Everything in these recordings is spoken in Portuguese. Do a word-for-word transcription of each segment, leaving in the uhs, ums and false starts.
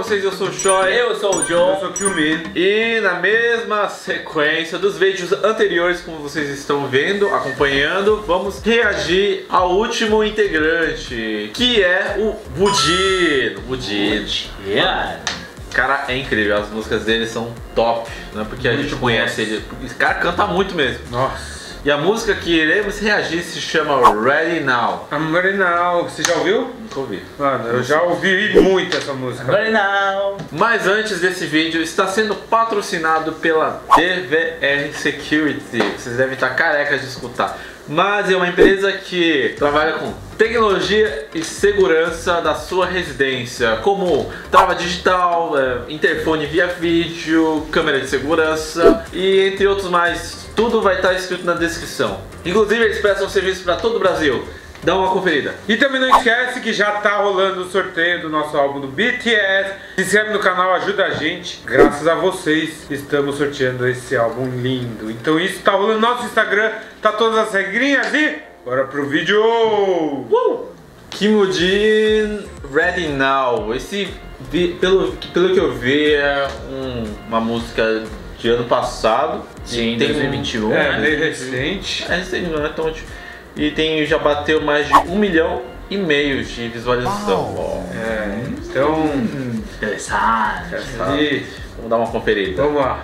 vocês? Eu sou o Choi. Eu sou o John. Eu sou o Kyumin. E na mesma sequência dos vídeos anteriores, como vocês estão vendo, acompanhando, vamos reagir ao último integrante, que é o Woo-Jin. Woo-Jin. Yeah. Cara, é incrível, as músicas dele são top, não é porque a gente conhece ele, esse cara canta muito mesmo. Nossa. E a música que iremos reagir se chama Ready Now. I'm ready now. Você já ouviu? Nunca ouvi. Mano, eu já ouvi muito essa música. Ready now. Mas antes desse vídeo, está sendo patrocinado pela D V R Security. Vocês devem estar carecas de escutar. Mas é uma empresa que trabalha com tecnologia e segurança da sua residência, como trava digital, interfone via vídeo, câmera de segurança e entre outros mais. Tudo vai estar escrito na descrição. Inclusive eles prestam serviço para todo o Brasil. Dá uma conferida. E também não esquece que já tá rolando o sorteio do nosso álbum do B T S. Se inscreve no canal, ajuda a gente. Graças a vocês estamos sorteando esse álbum lindo. Então isso tá rolando no nosso Instagram, tá todas as regrinhas e bora pro vídeo! Uh! Kim Woo-Jin, Ready Now. Esse, pelo, pelo que eu vi, é um, uma música de ano passado. Sim, tem dois mil e vinte e um. É, né? meio recente. É recente, não é tão antigo. E tem, já bateu mais de um milhão e meio de visualização. Oh. É, então. Hum, interessante. E, vamos dar uma conferida. vamos lá.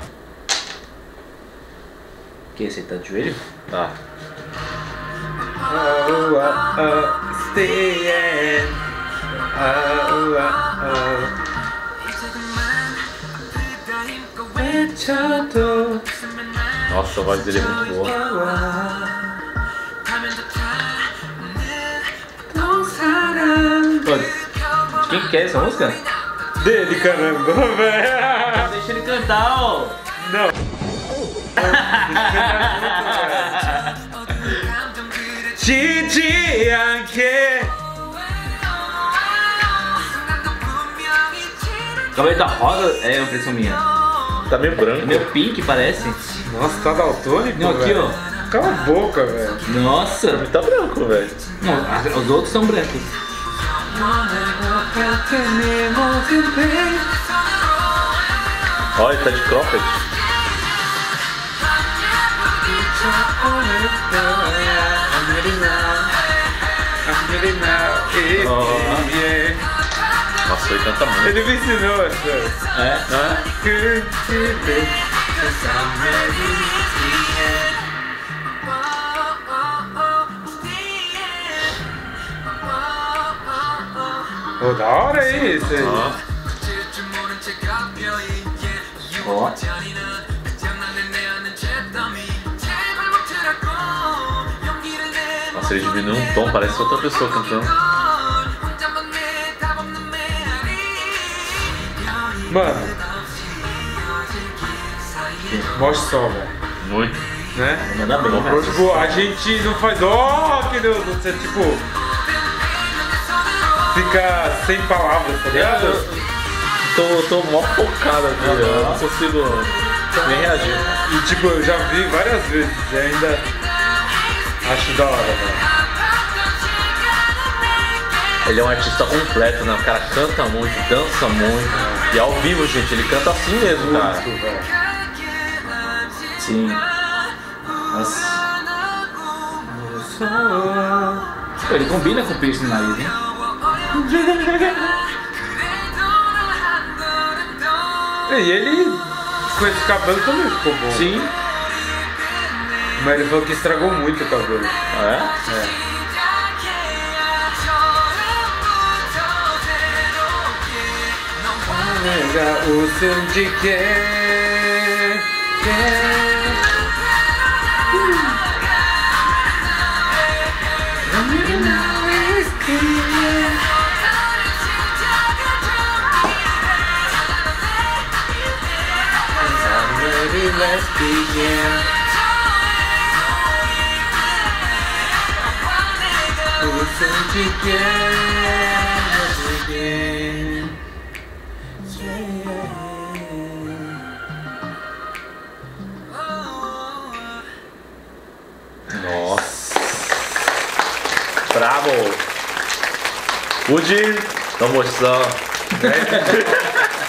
Que você tá de joelho? Tá. Oh, oh, oh, stay in. Oh, oh, oh. Nossa, a voz dele é muito boa. Pô, de quem que é essa música? Dele, caramba, velho. Deixa ele cantar, ó. Não. Gigi Anke. O cabelo tá rosa, é uma impressão minha. Tá meio É branco. meio pink, parece. Nossa, tá daltônico, Não, aqui, velho. ó. Cala a boca, velho. Nossa. Tá branco, velho. Não, as- os outros são brancos. Olha, ele tá de cropped. Nossa, ele canta muito. Ele me ensinou essa. É? Pô, da hora isso aí. Ó. Ó. Nossa, ele diminuiu um tom, parece outra pessoa cantando. Mano. Mostra só, velho. Muito. Né? Manda bem, velho. Tipo, a gente não faz. Ó, que Deus, você tipo. Fica sem palavras, tá ligado? Tô, tô mó focado aqui, eu não consigo nem reagir. E tipo, eu já vi várias vezes e ainda acho da hora, velho. Ele é um artista completo, né? O cara canta muito, dança muito. E ao vivo, gente, ele canta assim mesmo, cara. Muito, velho. Sim. Nossa. Pô, ele combina com o piercing no nariz, hein? E ele com esse cabelo também ficou bom. Sim. Mas ele falou que estragou muito o cabelo. É? É. O som de quem? Let's begin. O som de quem? Let's begin. Nossa. Bravo. Woo-Jin, vamos mostrar.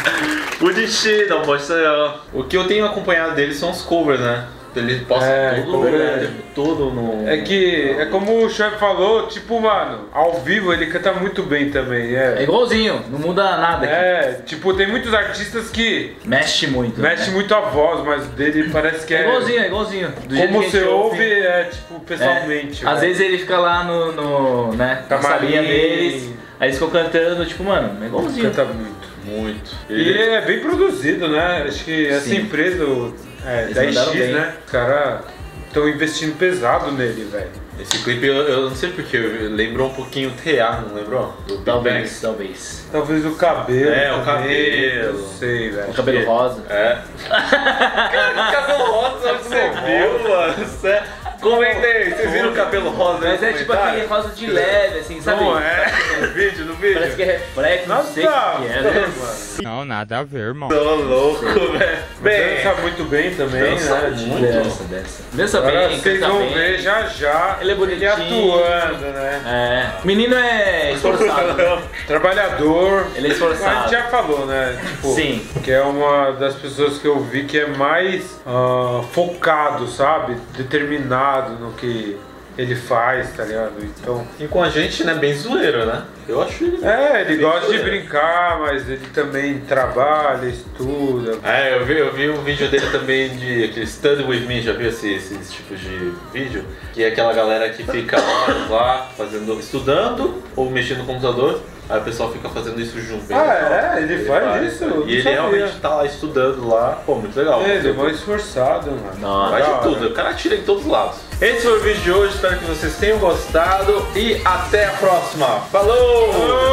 Bonitinho, dá um bosta. O que eu tenho acompanhado dele são os covers, né? Ele posta É, tudo cover o é. tempo todo no. É que, é como o chefe falou, tipo, mano, ao vivo ele canta muito bem também, É é. igualzinho, não muda nada aqui. É, tipo, tem muitos artistas que Mexe muito. mexe né? muito a voz, mas dele parece que É é... igualzinho, é igualzinho. Do jeito Como que a gente você ouve, é, tipo, É. pessoalmente. Às velho. vezes ele fica lá no, no né, na Camarim. salinha deles, aí eles ficam cantando, tipo, mano, é igualzinho. Canta muito. Muito. E ele é bem produzido, né? Acho que essa Sim. empresa, o- é, Eles da mandaram X, bem. né? Os caras estão investindo pesado nele, velho. Esse clipe eu, eu não sei porque, lembrou um pouquinho o T A, não lembrou? Do Big Talvez, Bang. talvez. Talvez o cabelo. É, o também, cabelo. Não sei, velho. O cabelo que- rosa. É. Cara, cabelo rosa, onde você viu, mano? Cê... Comenta aí, vocês viram o cabelo rosa aí Mas no é tipo comentário? aquele rosa de leve, assim, sabe? Não é? No vídeo, no vídeo? Parece que é reflexo, não sei o Nossa, que que é, né? mano. Não, nada a ver, irmão. Tô louco, velho. Bem, Dança muito bem também, Dança né? muito. Tipo, Dessa, dessa. Dança agora bem, vocês canta vão bem. ver já já Ele é bonitinho. atuando, né? É. Menino é esforçado. né? Trabalhador. Ele é esforçado. A gente já falou, né? Tipo, Sim. que é uma das pessoas que eu vi que é mais ah, focado, sabe? Determinado no que ele faz, tá ligado? Então. e com a gente, né, bem zoeiro, né? Eu acho ele. É, ele bem gosta de zoeiro. brincar, mas ele também trabalha, estuda. É, eu vi, eu vi um vídeo dele também de aquele Study With Me, já viu esse- esses tipos de vídeo? Que é aquela galera que fica horas lá fazendo, estudando ou mexendo no computador, aí o pessoal fica fazendo isso junto. bem legal. Ah, é? Ele faz isso? Eu não E ele sabia. realmente tá lá estudando lá, pô, muito legal. Ele é mais esforçado, mano. Nossa. Vai Da de hora. tudo, o cara tira em todos os lados. Esse foi o vídeo de hoje, espero que vocês tenham gostado e até a próxima. Falou!